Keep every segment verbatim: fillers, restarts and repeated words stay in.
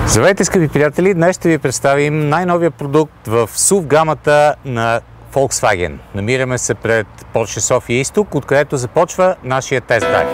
Здравейте, скъпи приятели! Днес ще ви представим най-новия продукт в ес ю ви гамата на Volkswagen. Намираме се пред Porsche София Изток, откъдето започва нашия тест драйв.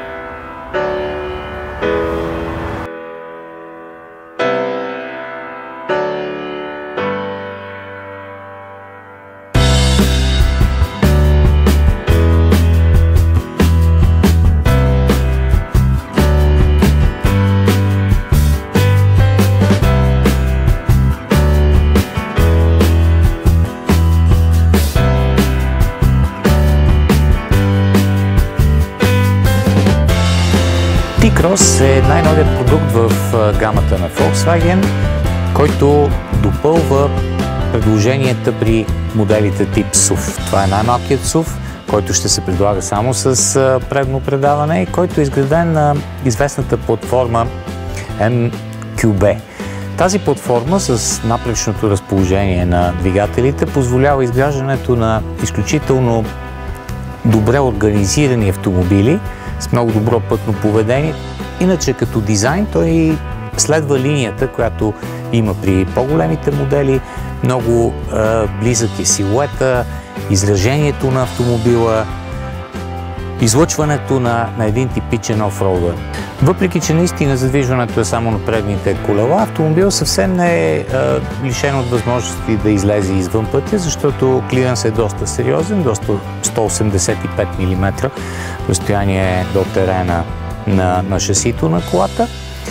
T-Cross е най-новият продукт в гамата на Volkswagen, който допълва предложенията при моделите тип ес ю ви. Това е най-малкият ес ю ви, който ще се предлага само с предно предаване и който е изграден на известната платформа Ем Кю Би. Тази платформа с напречното разположение на двигателите позволява изграждането на изключително добре организирани автомобили с много добро пътно поведение. Иначе като дизайн той следва линията, която има при по-големите модели. Много е, близък е силуета, изражението на автомобила, излъчването на, на един типичен офроудър. Въпреки че наистина задвижването е само на предните колела, автомобил съвсем не е, е лишен от възможности да излезе извън пътя, защото клиренс е доста сериозен, доста сто осемдесет и пет милиметра разстояние до терена на, на шасито на колата.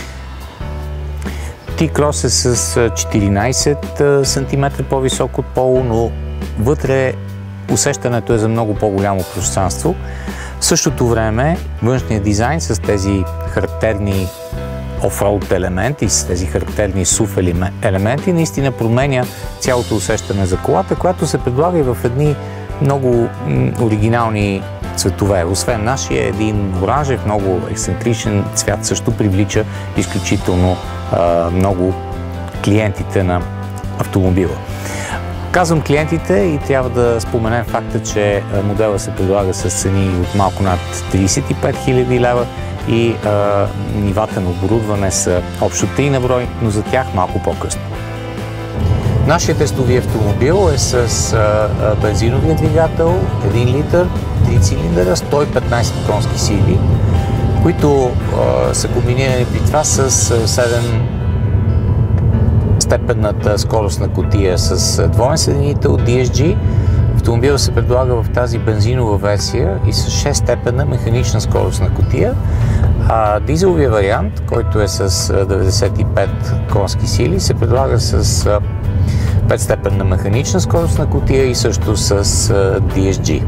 T-Cross е с четиринайсет сантиметра по-висок от пола, но вътре усещането е за много по-голямо пространство. В същото време външният дизайн с тези характерни офроуд елементи, с тези характерни ес ю ви елементи наистина променя цялото усещане за колата, която се предлага и в едни много оригинални цветове. Освен нашия един оранжев, много ексцентричен цвят също привлича изключително а, много клиентите на автомобила. Казвам клиентите и трябва да споменем факта, че модела се предлага с цени от малко над трийсет и пет хиляди лева и а, нивата на оборудване са общо три на брой, но за тях малко по-късно. Нашият тестови автомобил е с а, бензиновия двигател, един литър, три цилиндъра, сто и петнайсет конски сили, които а, са комбинирани при това с седем степенната скоростна кутия с двоен съединител Ди Ес Джи. Автомобилът се предлага в тази бензинова версия и с шест степенна механична скоростна кутия, а дизеловия вариант, който е с деветдесет и пет конски сили, се предлага с пет степенна механична скоростна кутия и също с Ди Ес Джи.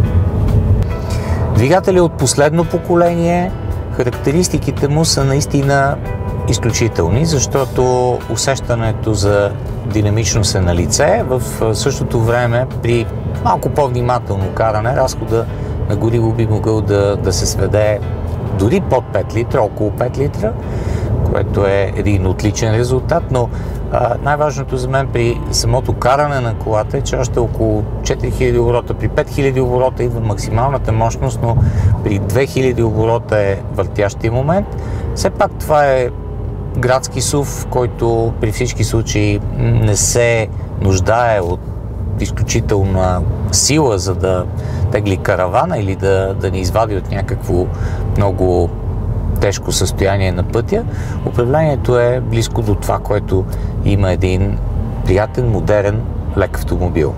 Двигателят от последно поколение, характеристиките му са наистина изключителни, защото усещането за динамичност е на лице. В същото време при малко по-внимателно каране разхода на гориво би могъл да, да се сведе дори под пет литра, около пет литра, което е един отличен резултат, но най-важното за мен при самото каране на колата е, че още около четири хиляди оборота, при пет хиляди оборота идва максималната мощност, но при две хиляди оборота е въртящия момент. Все пак това е градски ес ю ви, който при всички случаи не се нуждае от изключителна сила, за да тегли каравана или да, да ни извади от някакво много тежко състояние на пътя. Управлението е близко до това, което има един приятен, модерен, лек автомобил.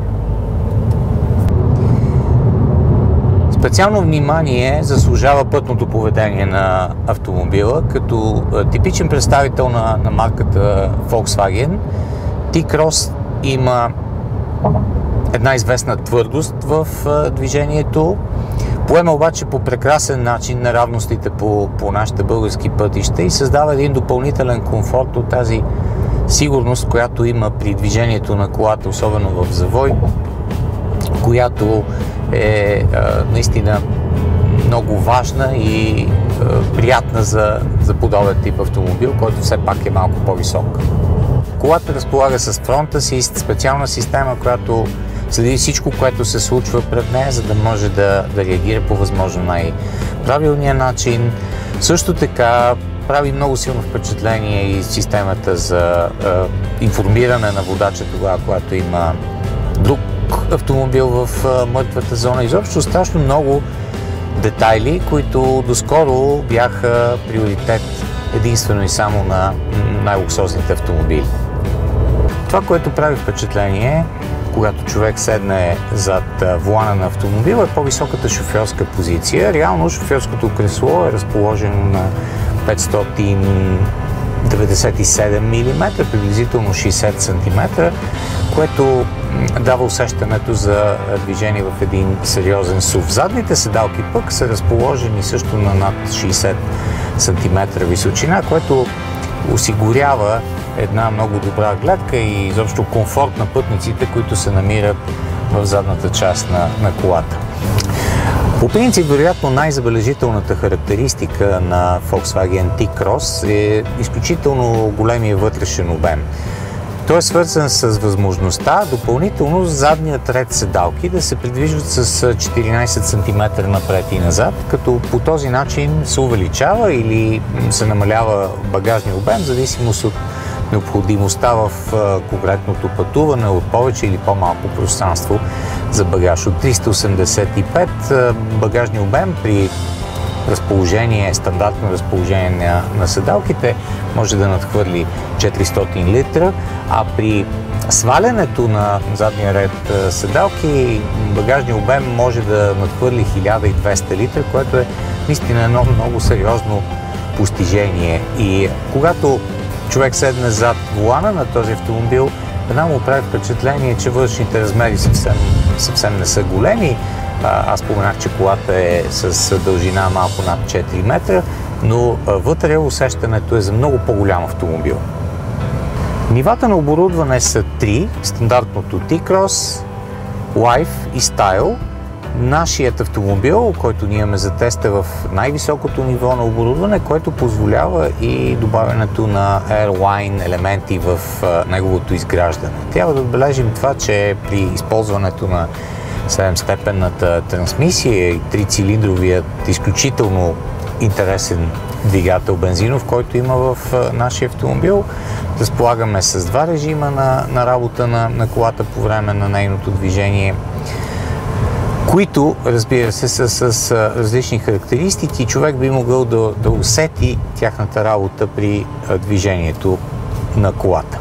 Специално внимание заслужава пътното поведение на автомобила. Като типичен представител на, на марката Volkswagen, T-Cross има една известна твърдост в движението. Поема обаче по прекрасен начин неравностите по, по нашите български пътища и създава един допълнителен комфорт от тази сигурност, която има при движението на колата, особено в завой, която е а, наистина много важна и а, приятна за, за подобен тип автомобил, който все пак е малко по-висок. Колата разполага с фронта си, специална система, която следи всичко, което се случва пред нея, за да може да, да реагира по възможно най-правилния начин. Също така прави много силно впечатление и системата за е, информиране на водача тогава, когато има друг автомобил в е, мъртвата зона. Изобщо страшно много детайли, които доскоро бяха приоритет единствено и само на най-луксозните автомобили. Това, което прави впечатление, когато човек седне зад волана на автомобила, е по-високата шофьорска позиция. Реално шофьорското кресло е разположено на петстотин деветдесет и седем милиметра, приблизително шейсет сантиметра, което дава усещането за движение в един сериозен сув. Задните седалки пък са разположени също на над шейсет сантиметра височина, което осигурява една много добра гледка и изобщо комфорт на пътниците, които се намират в задната част на, на колата. По принцип, вероятно най-забележителната характеристика на Volkswagen T-Cross е изключително големия вътрешен обем. Той е свързан с възможността допълнително задният ред седалки да се придвижват с четиринайсет сантиметра напред и назад, като по този начин се увеличава или се намалява багажния обем, в зависимост от необходимостта в конкретното пътуване от повече или по-малко пространство за багаж. От триста осемдесет и пет багажния обем при разположение, стандартно разположение на, на седалките може да надхвърли четиристотин литра, а при свалянето на задния ред седалки багажния обем може да надхвърли хиляда и двеста литра, което е наистина едно много сериозно постижение. И когато човек седне зад волана на този автомобил, веднага му прави впечатление, че външните размери съвсем, съвсем не са големи. Аз споменах, че колата е с дължина малко над четири метра, но вътре усещането е за много по-голям автомобил. Нивата на оборудване са три: стандартното T-Cross, Life и Style. Нашият автомобил, който ние имаме за теста, в най-високото ниво на оборудване, което позволява и добавянето на Airline елементи в неговото изграждане. Трябва да отбележим това, че при използването на седемстепенната трансмисия и трицилиндровият изключително интересен двигател бензинов, който има в нашия автомобил, разполагаме с два режима на, на работа на, на колата по време на нейното движение, които, разбира се, са с различни характеристики. Човек би могъл да, да усети тяхната работа при движението на колата.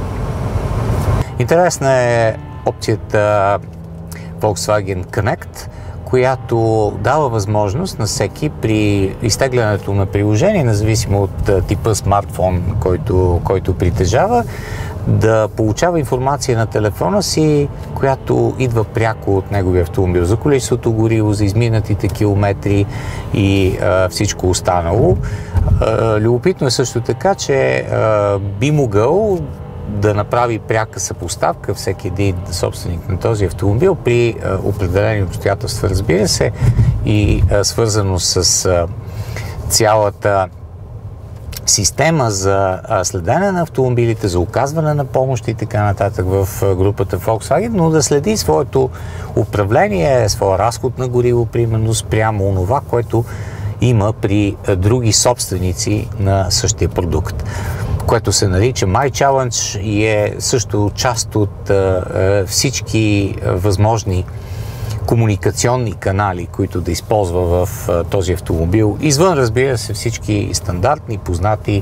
Интересна е опцията Volkswagen Connect, която дава възможност на всеки при изтеглянето на приложение, независимо от типа смартфон, който, който притежава, да получава информация на телефона си, която идва пряко от неговия автомобил, за количеството гориво, за изминатите километри и а, всичко останало. А, любопитно е също така, че а, би могъл да направи пряка съпоставка всеки един собственик на този автомобил при а, определени обстоятелства, разбира се, и а, свързано с а, цялата система за следене на автомобилите, за оказване на помощ и така нататък в групата Volkswagen, но да следи своето управление, своя разход на гориво, примерно спрямо онова, което има при други собственици на същия продукт, което се нарича My Challenge и е също част от е, всички възможни комуникационни канали, които да използва в а, този автомобил. Извън, разбира се, всички стандартни, познати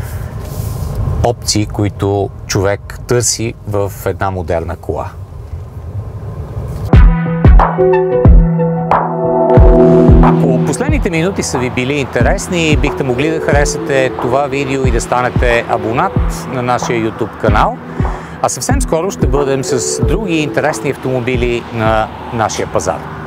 опции, които човек търси в една модерна кола. Ако последните минути са ви били интересни, бихте могли да харесате това видео и да станете абонат на нашия YouTube канал. А съвсем скоро ще бъдем с други интересни автомобили на нашия пазар.